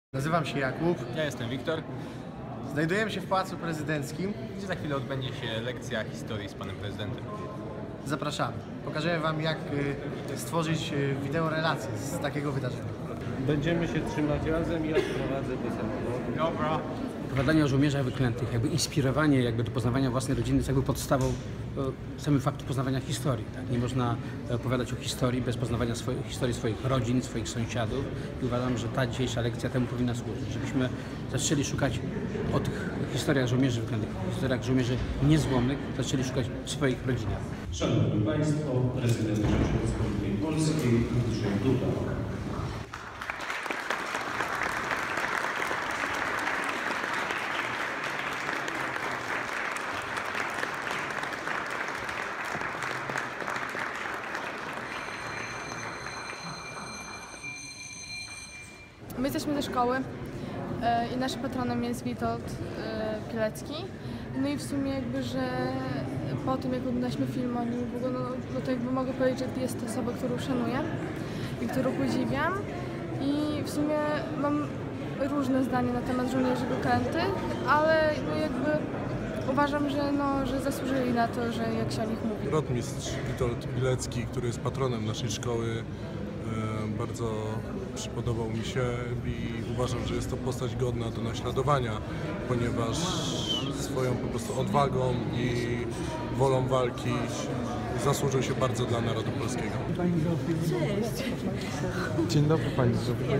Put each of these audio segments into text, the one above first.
Nazywam się Jakub. Ja jestem Wiktor. Znajdujemy się w Pałacu Prezydenckim. Gdzie za chwilę odbędzie się lekcja historii z panem prezydentem. Zapraszamy. Pokażemy Wam, jak stworzyć wideorelację z takiego wydarzenia. Będziemy się trzymać razem, ja prowadzę do samochodu. Dobra. Opowiadanie o żołnierzach wyklętych, jakby inspirowanie do poznawania własnej rodziny jest jakby podstawą samym faktu poznawania historii. Tak? Nie można opowiadać o historii bez poznawania historii swoich rodzin, swoich sąsiadów i uważam, że ta dzisiejsza lekcja temu powinna służyć, żebyśmy zaczęli szukać o tych historiach żołnierzy wyklętych, historiach żołnierzy niezłomnych, zaczęli szukać w swoich rodzinach. Szanowni Państwo, prezydent Rzeczypospolitej Polskiej Andrzej Duda. My jesteśmy ze szkoły i naszym patronem jest Witold Pilecki. No i w sumie jakby, że po tym jak oglądaliśmy film o nim, no to jakby mogę powiedzieć, że jest to osoba, którą szanuję i którą podziwiam. I w sumie mam różne zdanie na temat żołnierzy wyklętych, ale no jakby uważam, że zasłużyli na to, że jak się o nich mówi. Rotmistrz Witold Pilecki, który jest patronem naszej szkoły, bardzo przypodobał mi się i uważam, że jest to postać godna do naśladowania, ponieważ swoją po prostu odwagą i wolą walki zasłużył się bardzo dla narodu polskiego. Cześć. Dzień dobry Pani Zofia.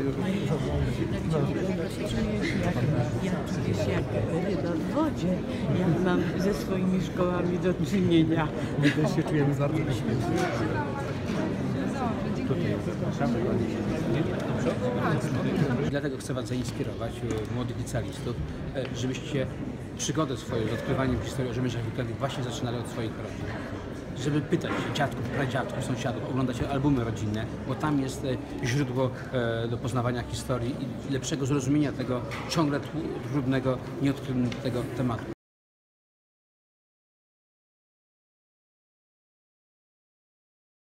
Ja przecież jak ryba w wodzie, ja mam ze swoimi szkołami do czynienia. My też się czujemy bardzo bezpiecznie. Dlatego chcę Was zainspirować, młodych licealistów, żebyście przygodę swoją z odkrywaniem historii o żołnierzach wyklętych właśnie zaczynali od swoich rodzin. Żeby pytać dziadków, pradziadków, sąsiadów, oglądać albumy rodzinne, bo tam jest źródło do poznawania historii i lepszego zrozumienia tego ciągle trudnego, nieodkrytego tematu.